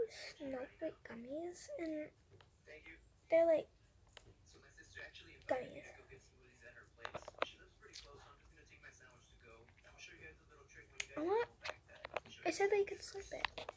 snowflake gummies, and they're like gummies. I said they could slip it.